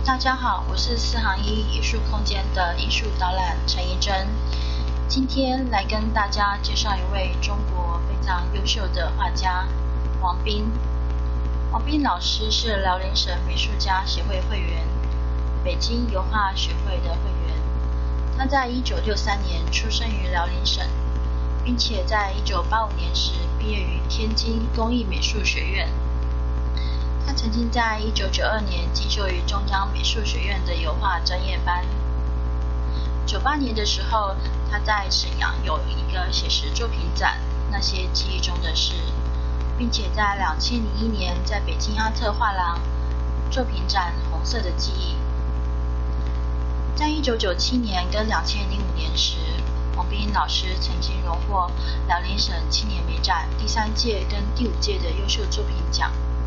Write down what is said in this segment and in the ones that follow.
大家好，我是四行一艺术空间的艺术导览陈怡珍，今天来跟大家介绍一位中国非常优秀的画家王彬。王彬老师是辽宁省美术家协会会员，北京油画学会的会员。他在1963年出生于辽宁省，并且在1985年时毕业于天津工艺美术学院。他曾经在1992年进修于中央美术学院的油画专业班。98年的时候，他在沈阳有一个写实作品展《那些记忆中的事》，并且在2001年在北京阿特画廊作品展《红色的记忆》。在1997年跟2005年时，王彬老师曾经荣获辽宁省青年美展第3届跟第5届的优秀作品奖。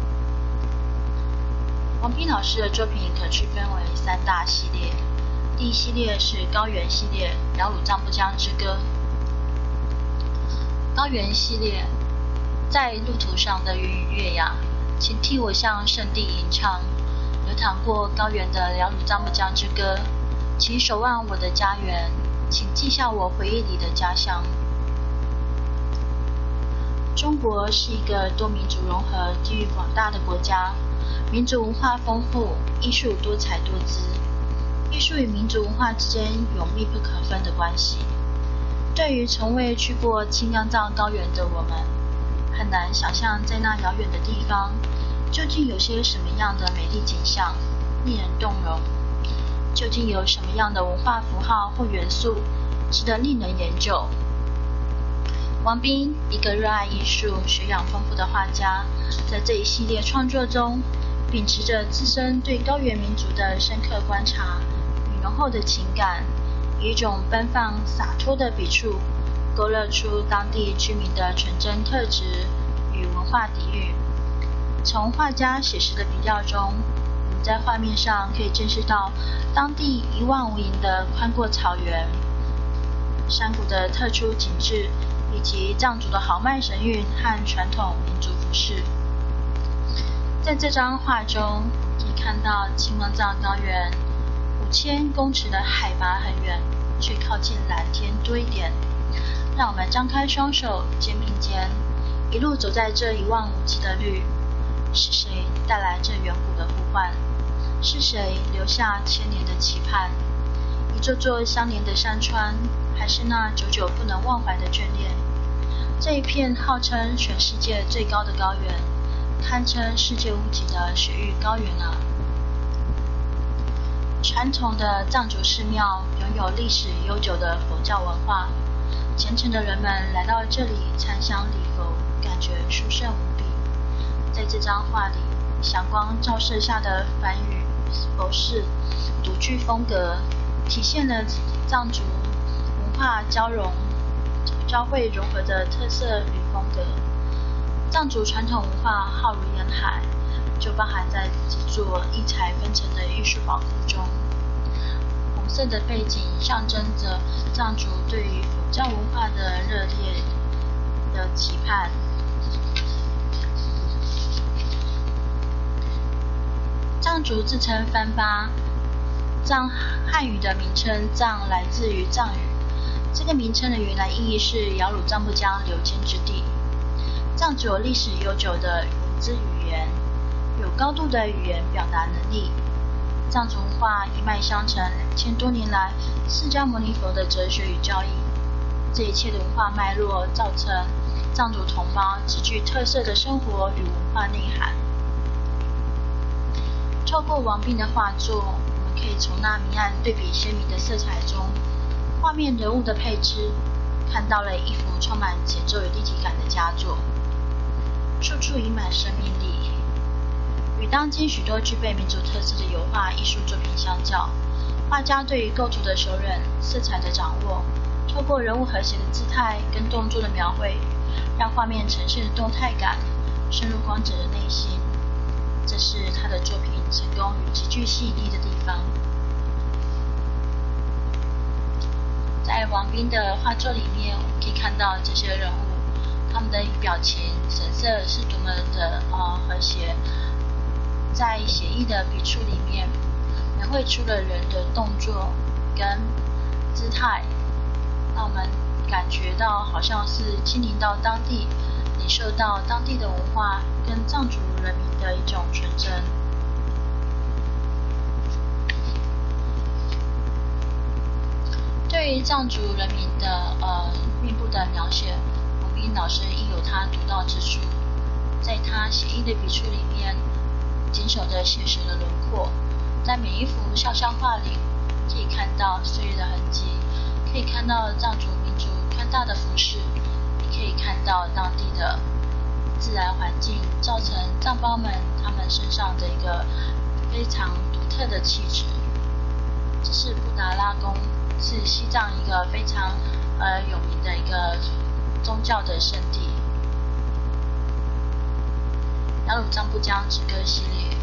王彬老师的作品可区分为3大系列，第一系列是高原系列《辽鲁藏布江之歌》。高原系列，在路途上的云雨月呀，请替我向圣地吟唱，流淌过高原的辽鲁藏布江之歌，请守望我的家园，请记下我回忆里的家乡。中国是一个多民族融合、地域广大的国家，民族文化丰富，艺术多彩多姿。艺术与民族文化之间有密不可分的关系。对于从未去过青冈藏高原的我们，很难想象在那遥远的地方，究竟有些什么样的美丽景象，令人动容。究竟有什么样的文化符号或元素，值得令人研究。王彬，一个热爱艺术、学养丰富的画家，在这一系列创作中，秉持着自身对高原民族的深刻观察与浓厚的情感，以一种奔放洒脱的笔触，勾勒出当地居民的纯真特质与文化底蕴。从画家写实的笔调中，我们在画面上可以见识到当地一望无垠的宽阔草原、山谷的特殊景致，以及藏族的豪迈神韵和传统民族服饰。在这张画中，可以看到青冈藏高原5000公尺的海拔很远，却靠近蓝天多一点。让我们张开双手，肩并肩，一路走在这一望无际的绿。是谁带来这远古的呼唤？是谁留下千年的期盼？一座座相连的山川，还是那久久不能忘怀的眷恋？这一片号称全世界最高的高原，堪称世界屋脊的雪域高原啊！传统的藏族寺庙拥有历史悠久的佛教文化，虔诚的人们来到这里参香礼佛，感觉殊胜无比。在这张画里，祥光照射下的梵语佛寺独具风格，体现了藏族文化交汇融合的特色与风格。藏族传统文化浩如烟海，就包含在几座异彩纷呈的艺术宝库中。红色的背景象征着藏族对于佛教文化的热烈的期盼。藏族自称番巴，藏汉语的名称藏来自于藏语，这个名称的原来意义是辽鲁藏布江流经之地。藏族有历史悠久的文字语言，有高度的语言表达能力。藏族文化一脉相承，2000多年来，释迦牟尼佛的哲学与教义，这一切的文化脉络造成藏族同胞极具特色的生活与文化内涵。透过王彬的画作，我们可以从那明暗对比鲜明的色彩中，画面人物的配置，看到了一幅充满节奏与立体感的佳作，处处盈满生命力。与当今许多具备民族特色的油画艺术作品相较，画家对于构图的熟稔、色彩的掌握，透过人物和谐的姿态跟动作的描绘，让画面呈现动态感，深入观者的内心。这是他的作品成功与极具吸引力的地方。在王彬的画作里面，我们可以看到这些人物，他们的表情、神色是多么的和谐。在写意的笔触里面， 描绘出了人的动作跟姿态，让我们感觉到好像是亲临到当地，领受到当地的文化跟藏族人民的一种纯真。对于藏族人民的面部的描写，王斌老师亦有他独到之处。在他写意的笔触里面，坚守着写实的轮廓，在每一幅肖像画里，可以看到岁月的痕迹，可以看到藏族民族宽大的服饰，也可以看到当地的自然环境造成藏胞们他们身上的一个非常独特的气质。这是布达拉宫，是西藏一个非常有名的一个宗教的圣地。雅鲁藏布江之歌系列，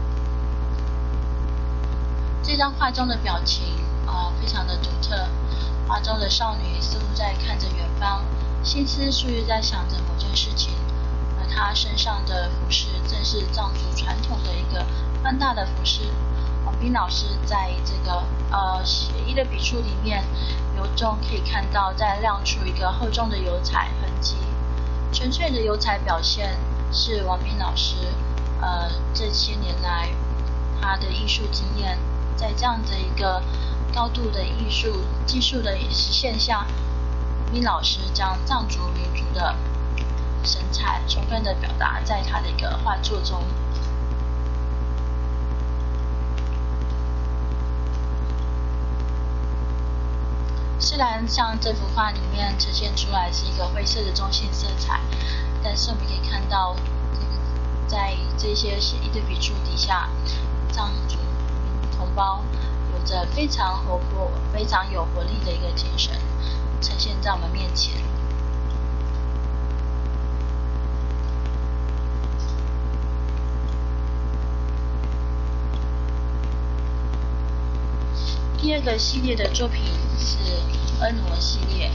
这张画中的表情非常的独特。画中的少女似乎在看着远方，心思似乎在想着某件事情，而她身上的服饰正是藏族传统的一个宽大的服饰。王斌老师在这个写意的笔触里面，由中可以看到在亮出一个厚重的油彩痕迹。纯粹的油彩表现是王斌老师这些年来他的艺术经验，在这样的一个高度的艺术技术的实现下，王斌老师将藏族民族的神采充分的表达在他的一个画作中。虽然像这幅画里面呈现出来是一个灰色的中性色彩，但是我们可以看到，在这些写意的笔触底下，藏族同胞有着非常活泼、非常有活力的一个精神，呈现在我们面前。第二个系列的作品是恩罗系列，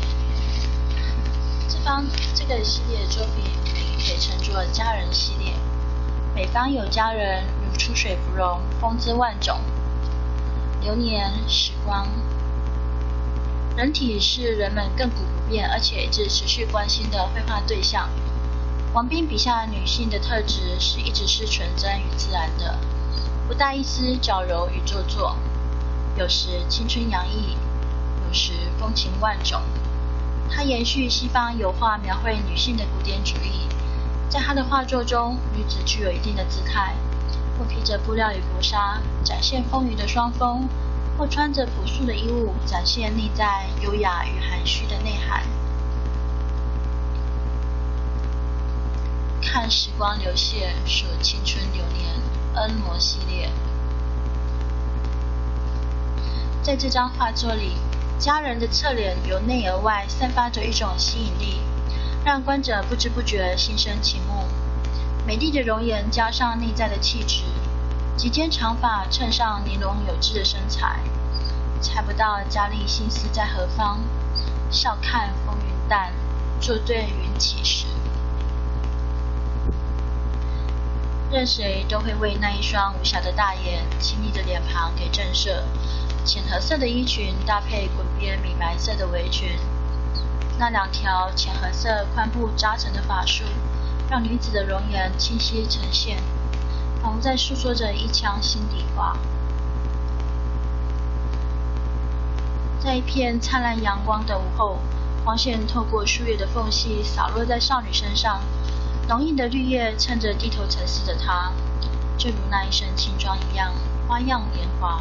这个系列的作品可以称作家人系列。北方有家人，如出水芙蓉，风姿万种。流年时光，人体是人们亘古不变而且一直持续关心的绘画对象。王斌笔下女性的特质是一直是纯真与自然的，不带一丝矫揉与做作。有时青春洋溢，有时风情万种。他延续西方油画描绘女性的古典主义，在他的画作中，女子具有一定的姿态，或披着布料与薄纱，展现丰腴的双峰，或穿着朴素的衣物，展现内在优雅与含蓄的内涵。看时光流泻，数青春流年，恩罗系列。在这张画作里，家人的侧脸由内而外散发着一种吸引力，让观者不知不觉心生倾慕。美丽的容颜加上内在的气质，及肩长发衬上玲珑有致的身材，猜不到佳丽心思在何方，笑看风云淡，作对云起时。任谁都会为那一双无瑕的大眼、清丽的脸庞给震慑。浅褐色的衣裙搭配滚边米白色的围裙，那两条浅褐色宽布扎成的发束，让女子的容颜清晰呈现，仿佛在诉说着一腔心底话。在一片灿烂阳光的午后，光线透过树叶的缝隙洒落在少女身上，浓荫的绿叶衬着低头沉思的她，就如那一身轻装一样，花样年华。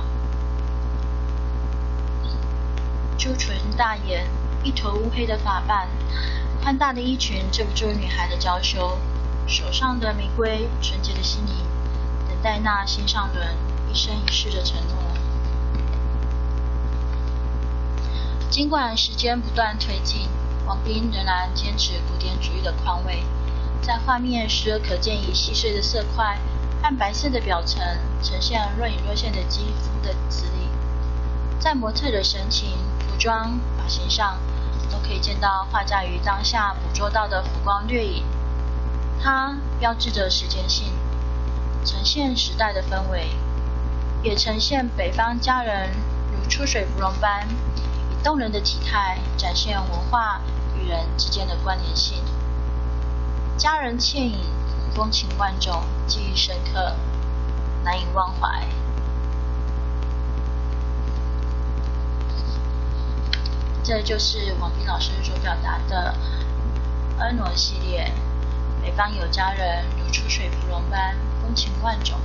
朱唇大眼，一头乌黑的发瓣，宽大的衣裙遮不住女孩的娇羞，手上的玫瑰，纯洁的心灵，等待那心上人一生一世的承诺。尽管时间不断推进，王斌仍然坚持古典主义的宽慰，在画面时而可见以细碎的色块和白色的表层呈现若隐若现的肌肤的质地，在模特的神情、服装、发型上都可以见到画家于当下捕捉到的浮光掠影。它标志着时间性，呈现时代的氛围。 也呈现北方佳人如出水芙蓉般，以动人的体态展现文化与人之间的关联性。佳人倩影，风情万种，记忆深刻，难以忘怀。这就是王斌老师所表达的婀娜系列。北方有佳人如出水芙蓉般，风情万种。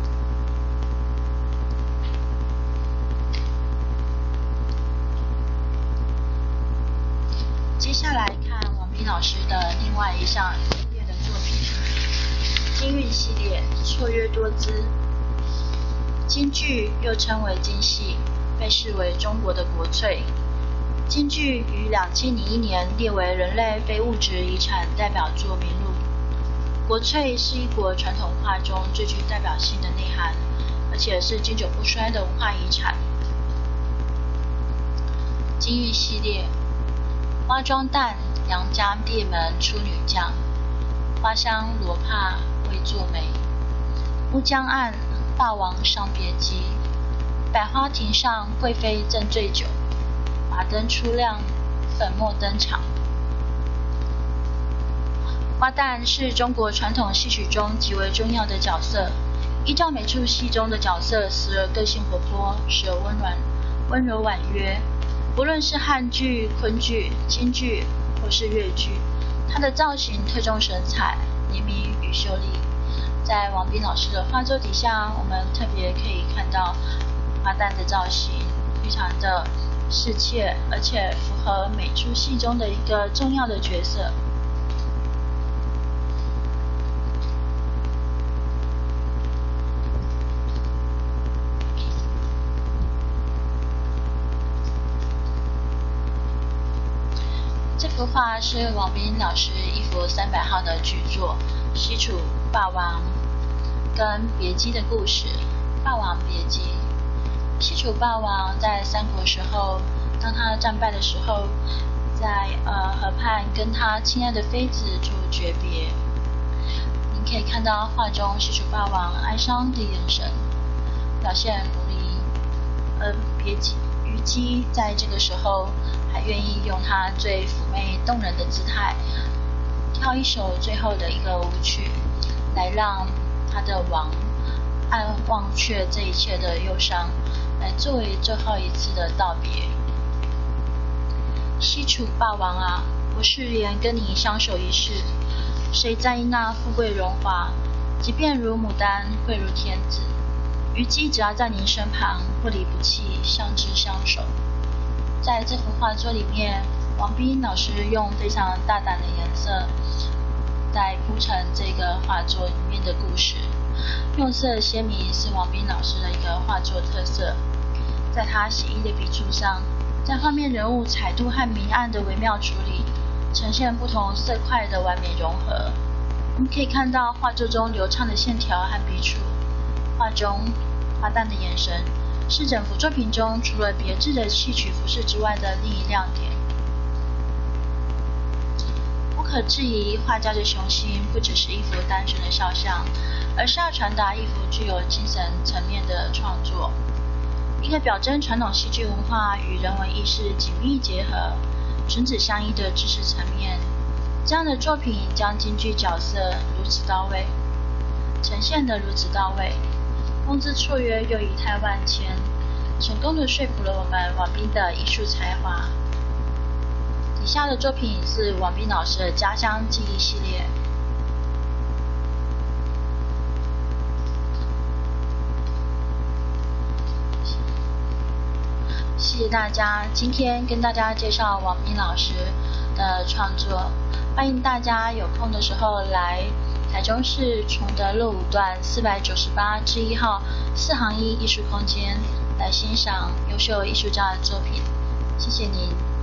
接下来看王斌老师的另外一项系列的作品——京韵系列，绰约多姿。京剧又称为京戏，被视为中国的国粹。京剧于2001年列为人类非物质遗产代表作名录。国粹是一国传统文化中最具代表性的内涵，而且是经久不衰的文化遗产。京韵系列。花妆旦，良家店门出女将；花香罗帕为作美。乌江岸，霸王上别姬；百花亭上，贵妃正醉酒。华灯初亮，粉墨登场。花旦是中国传统戏曲中极为重要的角色，依照每出戏中的角色，时而个性活泼，时而温柔婉约。不论是汉剧、昆剧、京剧或是粤剧，它的造型特重神采、灵敏与秀丽。在王斌老师的画作底下，我们特别可以看到花旦的造型非常的适切，而且符合每出戏中的一个重要的角色。这幅画是王斌老师一幅300号的巨作《西楚霸王跟别姬的故事》。霸王别姬，西楚霸王在三国时候，当他战败的时候，在河畔跟他亲爱的妃子做诀别。您可以看到画中西楚霸王哀伤的眼神，表现如离，虞姬在这个时候还愿意用她最妩媚动人的姿态，跳一首最后的一个舞曲，来让他的王忘却这一切的忧伤，来作为最后一次的道别。西楚霸王啊，我誓言跟你相守一世，谁在意那富贵荣华？即便如牡丹，贵如天子。虞姬只要在您身旁，不离不弃，相知相守。在这幅画作里面，王斌老师用非常大胆的颜色，在铺陈这个画作里面的故事。用色鲜明是王斌老师的一个画作特色，在他写意的笔触上，在画面人物彩度和明暗的微妙处理，呈现不同色块的完美融合。我们可以看到画作中流畅的线条和笔触，画中花旦的眼神是整幅作品中除了别致的戏曲服饰之外的另一亮点。不可质疑，画家的雄心不只是一幅单纯的肖像，而是要传达一幅具有精神层面的创作，一个表征传统戏剧文化与人文意识紧密结合、唇齿相依的知识层面。这样的作品将京剧角色如此到位，呈现得如此到位，风姿绰约又仪态万千，成功的说服了我们王斌的艺术才华。以下的作品是王斌老师的家乡记忆系列。谢谢大家，今天跟大家介绍王斌老师的创作，欢迎大家有空的时候来台中市崇德路5段498之1号4行1艺术空间来欣赏优秀艺术家的作品。谢谢您。